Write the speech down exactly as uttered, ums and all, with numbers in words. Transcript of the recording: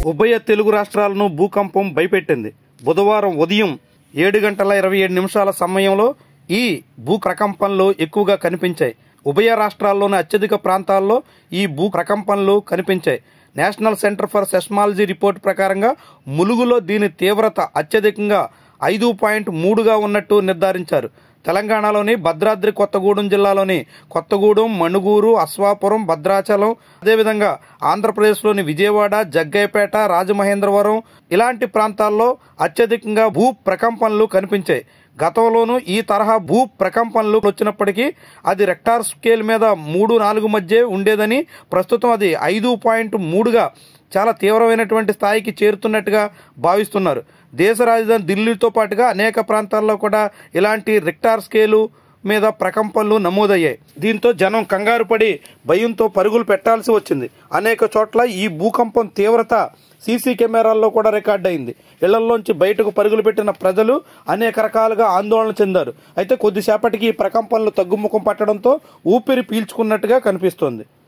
ఉభయ తెలుగు రాష్ట్రాలను భూకంపం భయపెట్టింది. బుధవారం ఉదయం ఏడు గంటల ఇరవై ఏడు నిమిషాల సమయంలో ఈ భూ ప్రకంపనలు ఎక్కువగా కనిపించాయి. ఉభయ రాష్ట్రాల్లోని అత్యధిక ప్రాంతాల్లో ఈ భూ ప్రకంపనలు కనిపించాయి. National centre for seismology report ప్రకారంగా ములుగులో దీని తీవ్రత అత్యధికంగా ఐదు పాయింట్ మూడుగా ఉన్నట్టు నిర్ధారించారు. తెలంగాణలోని భద్రాద్రి కొత్తగూడెం జిల్లాలోని కొత్తగూడెం, మణుగూరు, అశ్వాపురం, భద్రాచలం, అదేవిధంగా ఆంధ్రప్రదేశ్లోని విజయవాడ, జగ్గయ్యపేట, రాజమహేంద్రవరం ఇలాంటి ప్రాంతాల్లో అత్యధికంగా భూ ప్రకంపనలు కనిపించాయి. గతంలోనూ ఈ తరహా భూ ప్రకంపనలు వచ్చినప్పటికీ అది రెక్టార్ స్కేల్ మీద మూడు నాలుగు మధ్య ఉండేదని, ప్రస్తుతం అది ఐదు పాయింట్ మూడుగా చాలా తీవ్రమైనటువంటి స్థాయికి చేరుతున్నట్టుగా భావిస్తున్నారు. దేశ రాజధాని ఢిల్లీతో పాటుగా అనేక ప్రాంతాల్లో కూడా ఇలాంటి రెక్టార్ స్కేలు మీద ప్రకంపనలు నమోదయ్యాయి. దీంతో జనం కంగారు పడి భయంతో పరుగులు పెట్టాల్సి వచ్చింది. అనేక చోట్ల ఈ భూకంపం తీవ్రత సీసీ కెమెరాల్లో కూడా రికార్డ్ అయింది. ఇళ్లలోంచి బయటకు పరుగులు పెట్టిన ప్రజలు అనేక రకాలుగా ఆందోళన చెందారు. అయితే కొద్దిసేపటికి ఈ ప్రకంపనలు తగ్గుముఖం పట్టడంతో ఊపిరి పీల్చుకున్నట్టుగా కనిపిస్తోంది.